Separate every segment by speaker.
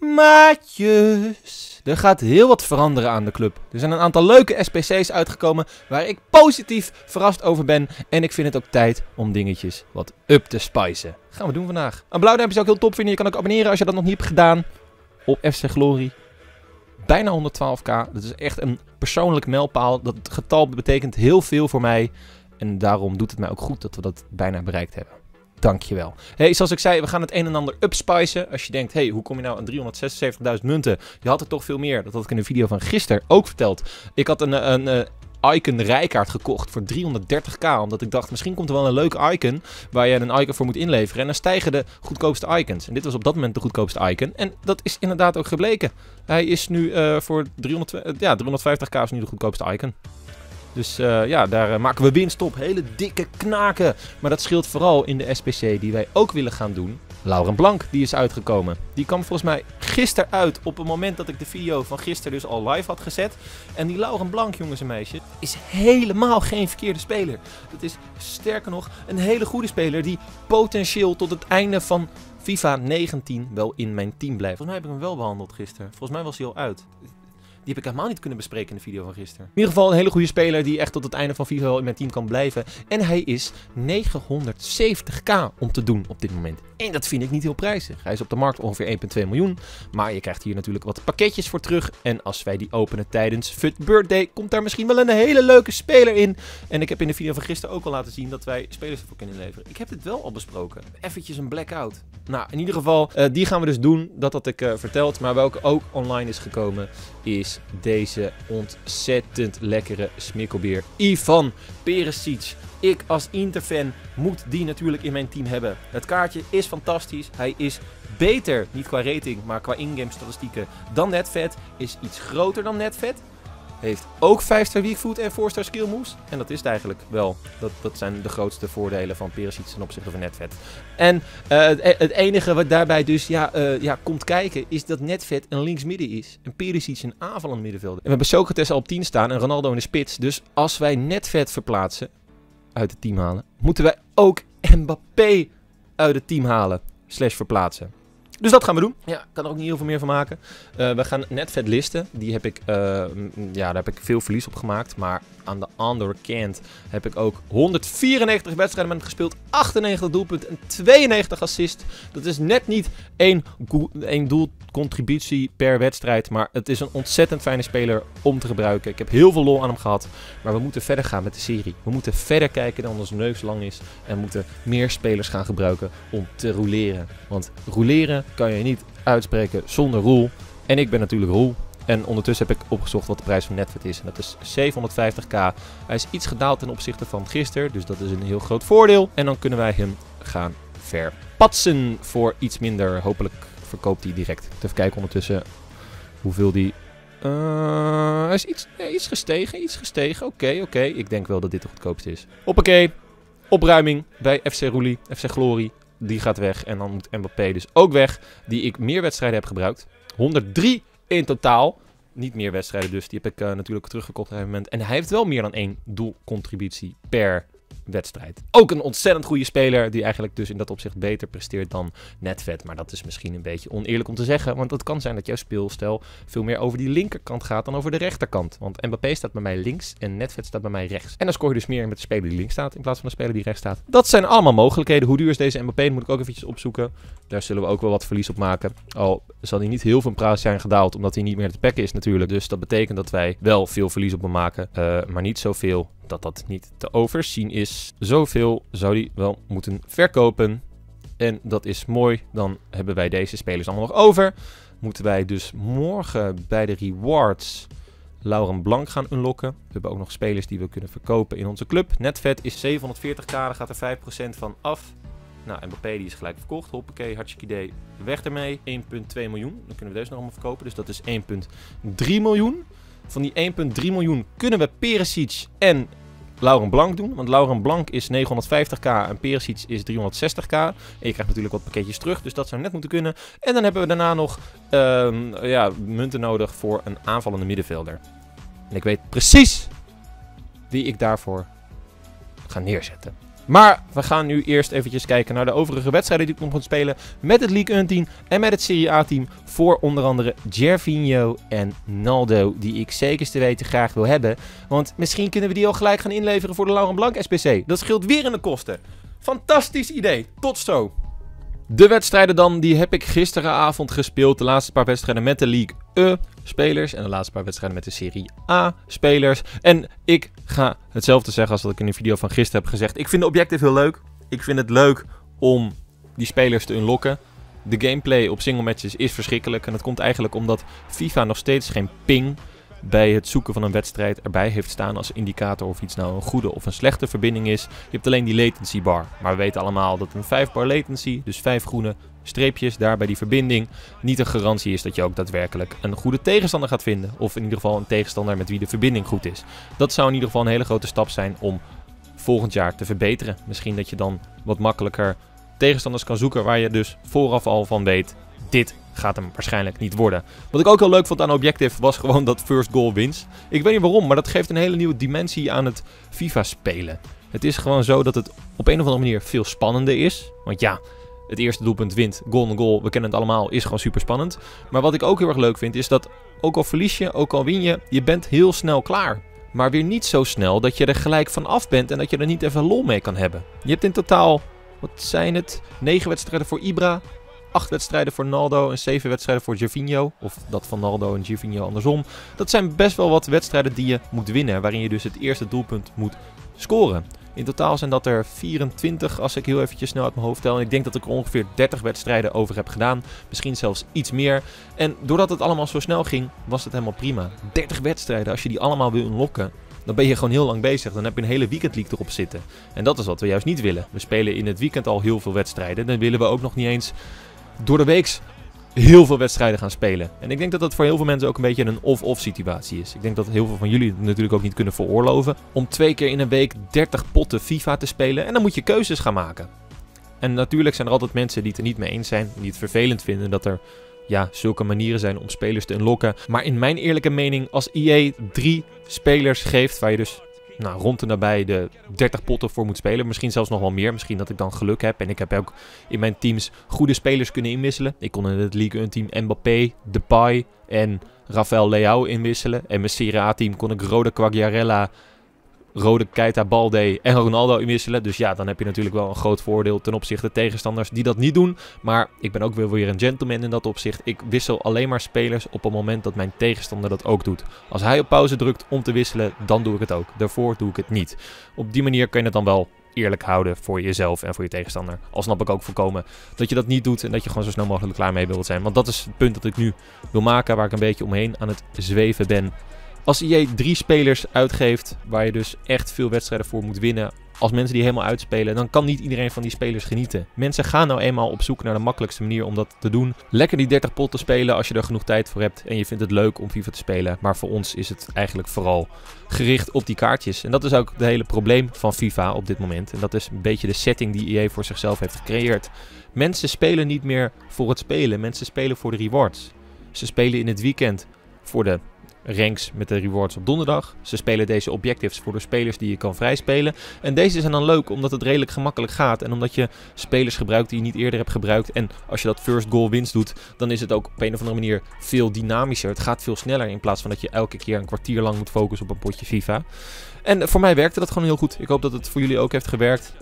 Speaker 1: Maatjes, er gaat heel wat veranderen aan de club. Er zijn een aantal leuke SPC's uitgekomen waar ik positief verrast over ben. En ik vind het ook tijd om dingetjes wat up te spicen. Gaan we doen vandaag. Een blauw duimpje zou ik heel top vinden. Je kan ook abonneren als je dat nog niet hebt gedaan op FC Glory. Bijna 112k. Dat is echt een persoonlijk mijlpaal. Dat getal betekent heel veel voor mij. En daarom doet het mij ook goed dat we dat bijna bereikt hebben. Dankjewel. Hey, zoals ik zei, we gaan het een en ander upspicen. Als je denkt, hey, hoe kom je nou aan 376.000 munten? Je had er toch veel meer. Dat had ik in de video van gisteren ook verteld. Ik had een icon rijkaart gekocht voor 330k. Omdat ik dacht, misschien komt er wel een leuke icon waar je een icon voor moet inleveren. En dan stijgen de goedkoopste icons. En dit was op dat moment de goedkoopste icon. En dat is inderdaad ook gebleken. Hij is nu voor 350k is nu de goedkoopste icon. Dus ja, daar maken we winst op. Hele dikke knaken. Maar dat scheelt vooral in de SPC die wij ook willen gaan doen. Lauren Blank, die is uitgekomen. Die kwam volgens mij gisteren uit op het moment dat ik de video van gisteren dus al live had gezet. En die Lauren Blank, jongens en meisjes, is helemaal geen verkeerde speler. Het is sterker nog een hele goede speler die potentieel tot het einde van FIFA 19 wel in mijn team blijft. Volgens mij heb ik hem wel behandeld gisteren. Volgens mij was hij al uit. Die heb ik helemaal niet kunnen bespreken in de video van gisteren. In ieder geval een hele goede speler die echt tot het einde van FIFA wel in mijn team kan blijven. En hij is 970k om te doen op dit moment. En dat vind ik niet heel prijzig. Hij is op de markt ongeveer 1,2 miljoen. Maar je krijgt hier natuurlijk wat pakketjes voor terug. En als wij die openen tijdens FUT Birthday, komt daar misschien wel een hele leuke speler in. En ik heb in de video van gisteren ook al laten zien dat wij spelers ervoor kunnen inleveren. Ik heb dit wel al besproken. Eventjes een blackout. Nou, in ieder geval, die gaan we dus doen. Dat had ik verteld. Maar welke ook online is gekomen, is deze ontzettend lekkere smikkelbeer. Ivan Perisic. Ik als Inter-fan moet die natuurlijk in mijn team hebben. Het kaartje is fantastisch. Hij is beter, niet qua rating, maar qua in-game statistieken dan Netvet. Is iets groter dan Netvet. Heeft ook 5-star weakfoot en 4-star skill moves. En dat is het eigenlijk wel. Dat zijn de grootste voordelen van Perisic ten opzichte van Netvet. En het enige wat daarbij dus komt kijken is dat Netvet een linksmidden is. En Perisic een aanvallend middenvelder. En we hebben Socrates al op 10 staan en Ronaldo in de spits. Dus als wij Netvet verplaatsen, uit het team halen, moeten wij ook Mbappé uit het team halen. /verplaatsen. Dus dat gaan we doen. Ja, ik kan er ook niet heel veel meer van maken. We gaan Netvet listen. Die heb ik, daar heb ik veel verlies op gemaakt. Maar aan de andere kant heb ik ook 194 wedstrijden met hem gespeeld. 98 doelpunten en 92 assists. Dat is net niet één doelcontributie per wedstrijd. Maar het is een ontzettend fijne speler om te gebruiken. Ik heb heel veel lol aan hem gehad. Maar we moeten verder gaan met de serie. We moeten verder kijken dan onze neus lang is. En moeten meer spelers gaan gebruiken om te roleren. Want roleren kan je niet uitspreken zonder Roel. En ik ben natuurlijk Roel. En ondertussen heb ik opgezocht wat de prijs van Netvet is. En dat is 750k. Hij is iets gedaald ten opzichte van gisteren. Dus dat is een heel groot voordeel. En dan kunnen wij hem gaan verpatsen voor iets minder. Hopelijk verkoopt hij direct. Even kijken ondertussen hoeveel die... hij is iets gestegen. Oké. Ik denk wel dat dit de goedkoopste is. Hoppakee. Opruiming bij FC Roelie. FC Glory. Die gaat weg. En dan moet Mbappé dus ook weg. Die ik meer wedstrijden heb gebruikt. 103 in totaal. Niet meer wedstrijden dus. Die heb ik natuurlijk teruggekocht op een moment. En hij heeft wel meer dan 1 doelcontributie per wedstrijd. Ook een ontzettend goede speler. Die eigenlijk dus in dat opzicht beter presteert dan Netvet. Maar dat is misschien een beetje oneerlijk om te zeggen. Want het kan zijn dat jouw speelstijl veel meer over die linkerkant gaat dan over de rechterkant. Want Mbappé staat bij mij links en Netvet staat bij mij rechts. En dan scoor je dus meer met de speler die links staat in plaats van de speler die rechts staat. Dat zijn allemaal mogelijkheden. Hoe duur is deze Mbappé? Dat moet ik ook eventjes opzoeken. Daar zullen we ook wel wat verlies op maken. Al zal hij niet heel veel in prijs zijn gedaald, omdat hij niet meer te packen is natuurlijk. Dus dat betekent dat wij wel veel verlies op hem maken. Maar niet zoveel dat dat niet te overzien is. Zoveel zou hij wel moeten verkopen. En dat is mooi. Dan hebben wij deze spelers allemaal nog over. Moeten wij dus morgen bij de rewards Lauren Blank gaan unlocken. We hebben ook nog spelers die we kunnen verkopen in onze club. Netvet is 740k, daar gaat er 5% van af. Nou, Mbappé die is gelijk verkocht. Hoppakee, hartstikke idee. Weg ermee. 1,2 miljoen. Dan kunnen we deze nog allemaal verkopen. Dus dat is 1,3 miljoen. Van die 1,3 miljoen kunnen we Perisic en Lauren Blank doen. Want Lauren Blank is 950k en Perisic is 360k. En je krijgt natuurlijk wat pakketjes terug. Dus dat zou net moeten kunnen. En dan hebben we daarna nog munten nodig voor een aanvallende middenvelder. En ik weet precies wie ik daarvoor ga neerzetten. Maar we gaan nu eerst eventjes kijken naar de overige wedstrijden die ik nog moet spelen met het League 1 team en met het Serie A team voor onder andere Gervinho en Naldo, die ik zeker te weten graag wil hebben. Want misschien kunnen we die al gelijk gaan inleveren voor de Laurent Blanc SBC. Dat scheelt weer in de kosten. Fantastisch idee. Tot zo. De wedstrijden dan, die heb ik gisteravond gespeeld. De laatste paar wedstrijden met de League E spelers en de laatste paar wedstrijden met de Serie A spelers. En ik ga hetzelfde zeggen als wat ik in de video van gisteren heb gezegd. Ik vind de objective heel leuk. Ik vind het leuk om die spelers te unlocken. De gameplay op single matches is verschrikkelijk. En dat komt eigenlijk omdat FIFA nog steeds geen ping bij het zoeken van een wedstrijd erbij heeft staan als indicator of iets nou een goede of een slechte verbinding is. Je hebt alleen die latency bar. Maar we weten allemaal dat een 5 bar latency, dus 5 groene streepjes daar bij die verbinding, niet een garantie is dat je ook daadwerkelijk een goede tegenstander gaat vinden. Of in ieder geval een tegenstander met wie de verbinding goed is. Dat zou in ieder geval een hele grote stap zijn om volgend jaar te verbeteren. Misschien dat je dan wat makkelijker tegenstanders kan zoeken waar je dus vooraf al van weet, dit gaat hem waarschijnlijk niet worden. Wat ik ook heel leuk vond aan Objective was gewoon dat first goal wins. Ik weet niet waarom, maar dat geeft een hele nieuwe dimensie aan het FIFA spelen. Het is gewoon zo dat het op een of andere manier veel spannender is. Want ja, het eerste doelpunt wint, goal, we kennen het allemaal, is gewoon super spannend. Maar wat ik ook heel erg leuk vind is dat ook al verlies je, ook al win je, je bent heel snel klaar. Maar weer niet zo snel dat je er gelijk van af bent en dat je er niet even lol mee kan hebben. Je hebt in totaal, wat zijn het, 9 wedstrijden voor Ibra, 8 wedstrijden voor Naldo en 7 wedstrijden voor Gervinho. Of dat van Naldo en Gervinho andersom. Dat zijn best wel wat wedstrijden die je moet winnen, waarin je dus het eerste doelpunt moet scoren. In totaal zijn dat er 24 als ik heel eventjes snel uit mijn hoofd tel. En ik denk dat ik er ongeveer 30 wedstrijden over heb gedaan. Misschien zelfs iets meer. En doordat het allemaal zo snel ging, was het helemaal prima. 30 wedstrijden, als je die allemaal wil unlocken, dan ben je gewoon heel lang bezig. Dan heb je een hele weekendleague erop zitten. En dat is wat we juist niet willen. We spelen in het weekend al heel veel wedstrijden. Dan willen we ook nog niet eens door de weeks heel veel wedstrijden gaan spelen. En ik denk dat dat voor heel veel mensen ook een beetje een of-of situatie is. Ik denk dat heel veel van jullie het natuurlijk ook niet kunnen veroorloven om 2 keer in een week 30 potten FIFA te spelen. En dan moet je keuzes gaan maken. En natuurlijk zijn er altijd mensen die het er niet mee eens zijn. Die het vervelend vinden dat er zulke manieren zijn om spelers te unlocken. Maar in mijn eerlijke mening, als EA 3 spelers geeft waar je dus rond en nabij de 30 potten voor moet spelen. Misschien zelfs nog wel meer. Misschien dat ik dan geluk heb. En ik heb ook in mijn teams goede spelers kunnen inwisselen. Ik kon in het League 1 team Mbappé, Depay en Rafael Leao inwisselen. En mijn Serie A team kon ik Rode Quagliarella, Rode Keita Balde en Ronaldo inwisselen. Dus ja, dan heb je natuurlijk wel een groot voordeel ten opzichte tegenstanders die dat niet doen. Maar ik ben ook weer een gentleman in dat opzicht. Ik wissel alleen maar spelers op het moment dat mijn tegenstander dat ook doet. Als hij op pauze drukt om te wisselen, dan doe ik het ook. Daarvoor doe ik het niet. Op die manier kun je het dan wel eerlijk houden voor jezelf en voor je tegenstander. Al snap ik ook voorkomen dat je dat niet doet en dat je gewoon zo snel mogelijk klaar mee wilt zijn. Want dat is het punt dat ik nu wil maken, waar ik een beetje omheen aan het zweven ben. Als EA 3 spelers uitgeeft, waar je dus echt veel wedstrijden voor moet winnen, als mensen die helemaal uitspelen, dan kan niet iedereen van die spelers genieten. Mensen gaan nou eenmaal op zoek naar de makkelijkste manier om dat te doen. Lekker die 30 potten spelen als je er genoeg tijd voor hebt en je vindt het leuk om FIFA te spelen. Maar voor ons is het eigenlijk vooral gericht op die kaartjes. En dat is ook het hele probleem van FIFA op dit moment. En dat is een beetje de setting die EA voor zichzelf heeft gecreëerd. Mensen spelen niet meer voor het spelen. Mensen spelen voor de rewards. Ze spelen in het weekend voor de ranks met de rewards op donderdag. Ze spelen deze objectives voor de spelers die je kan vrijspelen. En deze zijn dan leuk omdat het redelijk gemakkelijk gaat. En omdat je spelers gebruikt die je niet eerder hebt gebruikt. En als je dat first goal wins doet, dan is het ook op een of andere manier veel dynamischer. Het gaat veel sneller in plaats van dat je elke keer een kwartier lang moet focussen op een potje FIFA. En voor mij werkte dat gewoon heel goed. Ik hoop dat het voor jullie ook heeft gewerkt.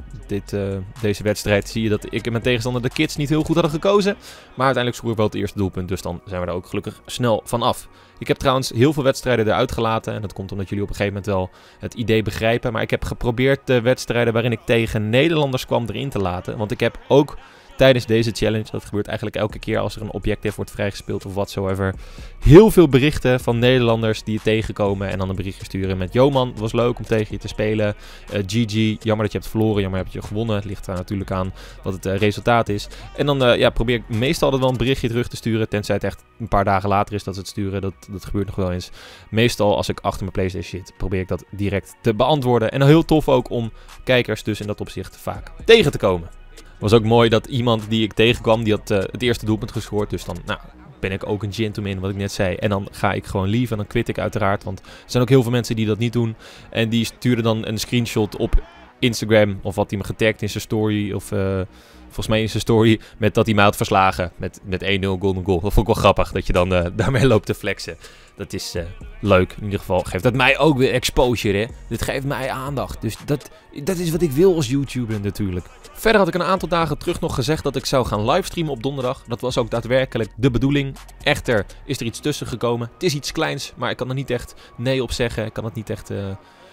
Speaker 1: Deze wedstrijd zie je dat ik en mijn tegenstander de Kids niet heel goed hadden gekozen. Maar uiteindelijk scoor ik wel het eerste doelpunt. Dus dan zijn we er ook gelukkig snel van af. Ik heb trouwens heel veel wedstrijden eruit gelaten. En dat komt omdat jullie op een gegeven moment wel het idee begrijpen. Maar ik heb geprobeerd de wedstrijden waarin ik tegen Nederlanders kwam erin te laten. Want ik heb ook tijdens deze challenge, dat gebeurt eigenlijk elke keer als er een objective wordt vrijgespeeld of whatsoever, heel veel berichten van Nederlanders die je tegenkomen en dan een berichtje sturen met: yo man, het was leuk om tegen je te spelen. GG, jammer dat je hebt verloren, jammer dat je gewonnen. Het ligt er natuurlijk aan wat het resultaat is. En dan probeer ik meestal altijd wel een berichtje terug te sturen, tenzij het echt een paar dagen later is dat ze het sturen. Dat gebeurt nog wel eens. Meestal als ik achter mijn PlayStation zit, probeer ik dat direct te beantwoorden. En heel tof ook om kijkers dus in dat opzicht vaak tegen te komen. Het was ook mooi dat iemand die ik tegenkwam, die had het eerste doelpunt gescoord. Dus dan ben ik ook een gentleman, wat ik net zei. En dan ga ik gewoon leave en dan quit ik uiteraard. Want er zijn ook heel veel mensen die dat niet doen. En die sturen dan een screenshot op Instagram of had hij me getagd in zijn story of volgens mij in zijn story met dat hij mij had verslagen met 1-0 golden goal. Dat vond ik wel grappig dat je dan daarmee loopt te flexen. Dat is leuk. In ieder geval geeft dat mij ook weer exposure, hè. Dit geeft mij aandacht. Dus dat is wat ik wil als YouTuber natuurlijk. Verder had ik een aantal dagen terug nog gezegd dat ik zou gaan livestreamen op donderdag. Dat was ook daadwerkelijk de bedoeling. Echter is er iets tussen gekomen. Het is iets kleins, maar ik kan er niet echt nee op zeggen. Ik kan het niet echt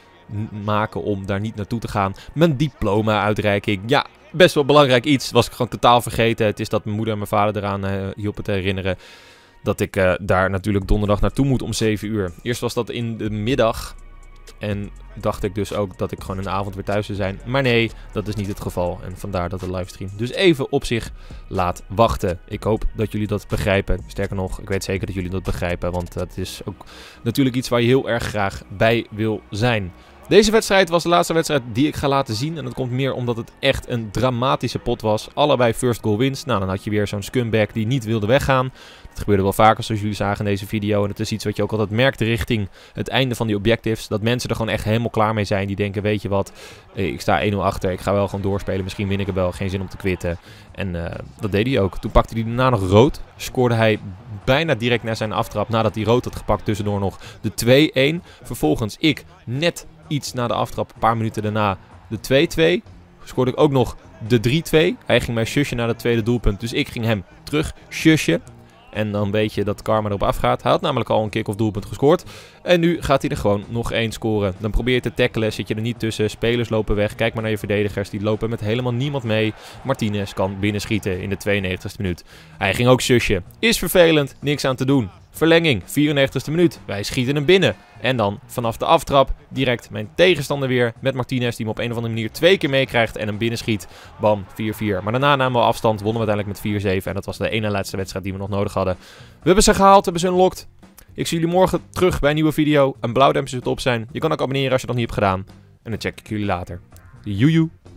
Speaker 1: maken om daar niet naartoe te gaan. Mijn diploma-uitreiking. Ja, best wel belangrijk iets. Was ik gewoon totaal vergeten. Het is dat mijn moeder en mijn vader eraan hielpen te herinneren. Dat ik daar natuurlijk donderdag naartoe moet om 7 uur. Eerst was dat in de middag. En dacht ik dus ook dat ik gewoon in de avond weer thuis zou zijn. Maar nee, dat is niet het geval. En vandaar dat de livestream dus even op zich laat wachten. Ik hoop dat jullie dat begrijpen. Sterker nog, ik weet zeker dat jullie dat begrijpen. Want dat is ook natuurlijk iets waar je heel erg graag bij wil zijn. Deze wedstrijd was de laatste wedstrijd die ik ga laten zien. En dat komt meer omdat het echt een dramatische pot was. Allebei first goal wins. Nou, dan had je weer zo'n scumbag die niet wilde weggaan. Dat gebeurde wel vaker zoals jullie zagen in deze video. En het is iets wat je ook altijd merkt richting het einde van die objectives. Dat mensen er gewoon echt helemaal klaar mee zijn. Die denken, weet je wat, ik sta 1-0 achter. Ik ga wel gewoon doorspelen. Misschien win ik er wel. Geen zin om te quitten. En dat deed hij ook. Toen pakte hij daarna nog rood. Scoorde hij bijna direct na zijn aftrap. Nadat hij rood had gepakt tussendoor nog de 2-1. Vervolgens ik net iets na de aftrap, een paar minuten daarna, de 2-2. Scoorde ik ook nog de 3-2. Hij ging mij shushen naar het tweede doelpunt. Dus ik ging hem terug shushen. En dan weet je dat karma erop afgaat. Hij had namelijk al een kick-off doelpunt gescoord. En nu gaat hij er gewoon nog 1 scoren. Dan probeer je te tackelen, zit je er niet tussen. Spelers lopen weg. Kijk maar naar je verdedigers. Die lopen met helemaal niemand mee. Martinez kan binnenschieten in de 92e minuut. Hij ging ook shushen. Is vervelend, niks aan te doen. Verlenging, 94e minuut. Wij schieten hem binnen. En dan vanaf de aftrap direct mijn tegenstander weer met Martinez. Die hem op een of andere manier 2 keer meekrijgt en hem binnenschiet. Bam, 4-4. Maar daarna namen we afstand. Wonnen we uiteindelijk met 4-7. En dat was de ene laatste wedstrijd die we nog nodig hadden. We hebben ze gehaald, hebben ze unlocked. Ik zie jullie morgen terug bij een nieuwe video. Een blauwduimpje zit op zijn. Je kan ook abonneren als je dat niet hebt gedaan. En dan check ik jullie later. Joejoe.